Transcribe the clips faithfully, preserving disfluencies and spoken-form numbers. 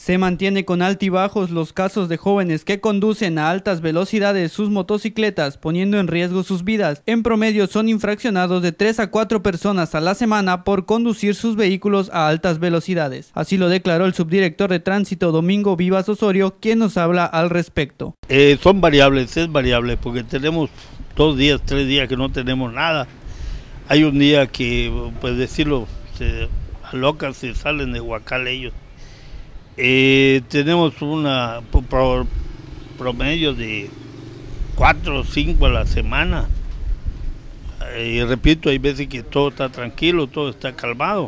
Se mantiene con altibajos los casos de jóvenes que conducen a altas velocidades sus motocicletas, poniendo en riesgo sus vidas. En promedio son infraccionados de tres a cuatro personas a la semana por conducir sus vehículos a altas velocidades. Así lo declaró el subdirector de tránsito Domingo Vivas Osorio, quien nos habla al respecto. Eh, son variables, es variable, porque tenemos dos días, tres días que no tenemos nada. Hay un día que, pues decirlo, se alocan, se salen de Huacal ellos. Eh, tenemos una pro, promedio de cuatro o cinco a la semana. Eh, y repito, hay veces que todo está tranquilo, todo está calmado.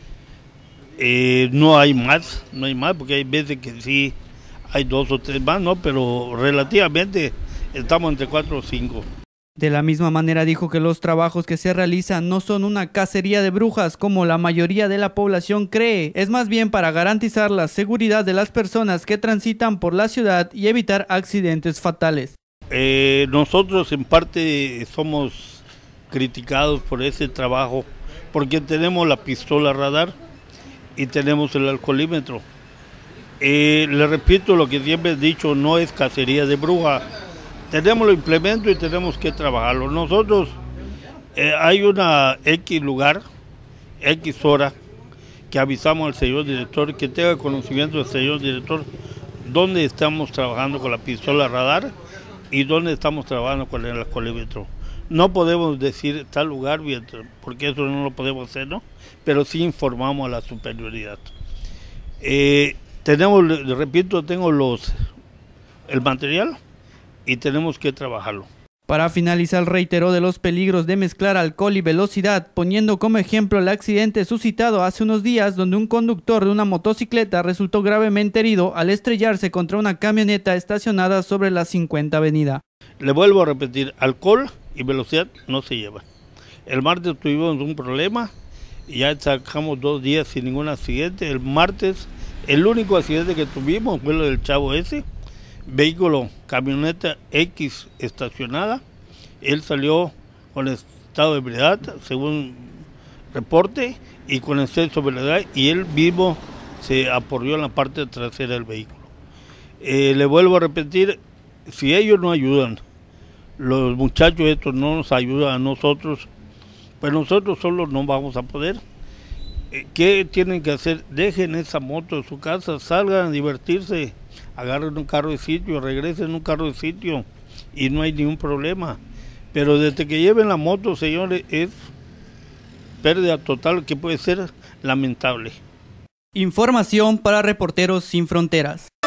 Eh, no hay más, no hay más, porque hay veces que sí hay dos o tres más, ¿no? Pero relativamente estamos entre cuatro o cinco. De la misma manera dijo que los trabajos que se realizan no son una cacería de brujas como la mayoría de la población cree, es más bien para garantizar la seguridad de las personas que transitan por la ciudad y evitar accidentes fatales. Eh, nosotros en parte somos criticados por ese trabajo porque tenemos la pistola radar y tenemos el alcoholímetro. Eh, le repito lo que siempre he dicho, no es cacería de bruja. Tenemos los implementos y tenemos que trabajarlo. Nosotros, eh, hay una X lugar, X hora, que avisamos al señor director, que tenga conocimiento del señor director, dónde estamos trabajando con la pistola radar y dónde estamos trabajando con el alcoholímetro. No podemos decir tal lugar, porque eso no lo podemos hacer, ¿no? Pero sí informamos a la superioridad. Eh, tenemos, repito, tengo los, el material, y tenemos que trabajarlo. Para finalizar, reiteró de los peligros de mezclar alcohol y velocidad, poniendo como ejemplo el accidente suscitado hace unos días donde un conductor de una motocicleta resultó gravemente herido al estrellarse contra una camioneta estacionada sobre la cincuenta avenida. Le vuelvo a repetir, alcohol y velocidad no se llevan. El martes tuvimos un problema y ya sacamos dos días sin ningún accidente. El martes, el único accidente que tuvimos fue lo del chavo ese. Vehículo, camioneta X estacionada, él salió con estado de ebriedad, según reporte, y con exceso de velocidad, y él mismo se aporrió en la parte trasera del vehículo. Eh, le vuelvo a repetir, si ellos no ayudan, los muchachos estos no nos ayudan a nosotros, pues nosotros solos no vamos a poder. Eh, ¿Qué tienen que hacer? Dejen esa moto en su casa, salgan a divertirse, agarren un carro de sitio, regresen en un carro de sitio y no hay ningún problema. Pero desde que lleven la moto, señores, es pérdida total que puede ser lamentable. Información para Reporteros Sin Fronteras.